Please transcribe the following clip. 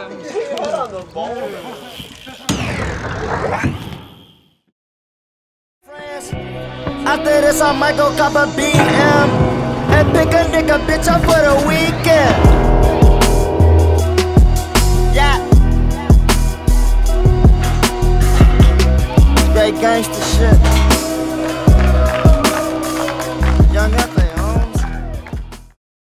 Head on the ball. After this, I might go cop a BM and pick a nigga bitch up for the weekend. Yeah. Straight gangsta shit.